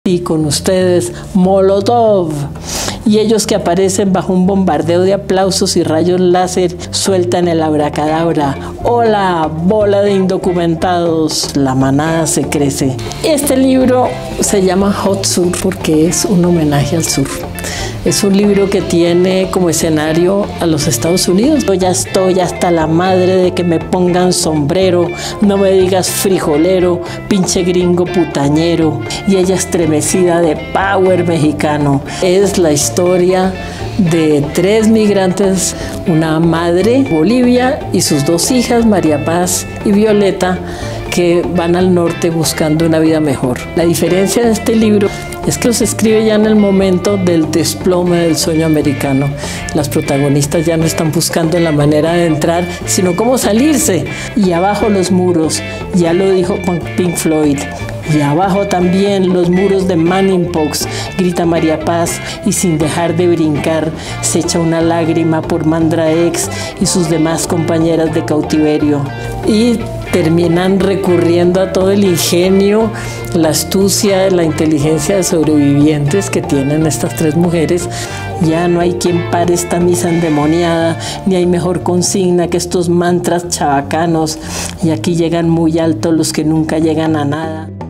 Y con ustedes, Molotov. Y ellos que aparecen bajo un bombardeo de aplausos y rayos láser sueltan el abracadabra. ¡Hola, bola de indocumentados! La manada se crece. Este libro se llama Hot Sur porque es un homenaje al sur. Es un libro que tiene como escenario a los Estados Unidos. Yo ya estoy hasta la madre de que me pongan sombrero, no me digas frijolero, pinche gringo putañero. Y ella estremecida de power mexicano. Es la historia de 3 migrantes, una madre, Bolivia, y sus 2 hijas, María Paz y Violeta, que van al norte buscando una vida mejor. La diferencia de este libro es que los escribe ya en el momento del desplome del sueño americano. Las protagonistas ya no están buscando la manera de entrar, sino cómo salirse. Y abajo los muros, ya lo dijo Pink Floyd. Y abajo también los muros de Manning Pox, grita María Paz, y sin dejar de brincar se echa una lágrima por Mandra X y sus demás compañeras de cautiverio. Y terminan recurriendo a todo el ingenio, la astucia, la inteligencia de sobrevivientes que tienen estas 3 mujeres. Ya no hay quien pare esta misa endemoniada, ni hay mejor consigna que estos mantras chabacanos. Y aquí llegan muy alto los que nunca llegan a nada.